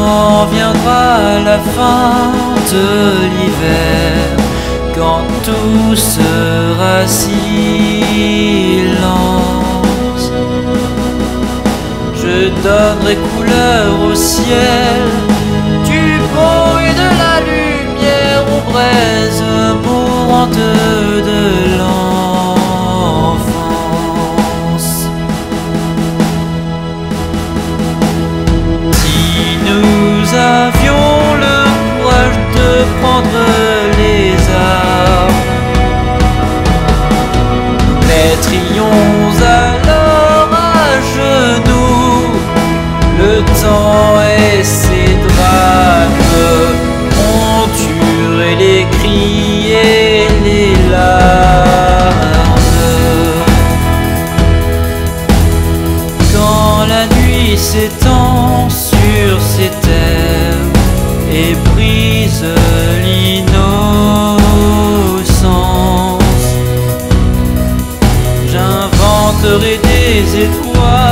Quand viendra la fin de l'hiver, quand tout sera silence, je donnerai couleur au ciel, du beau et de la lumière aux braises mourantes de l'enfance. Si nous avions le courage de prendre les armes, nous mettrions alors à genoux le temps et ses drames. On tuerait les cris et les larmes. Quand la nuit s'étend sur ces terres et brise l'innocence, j'inventerai des étoiles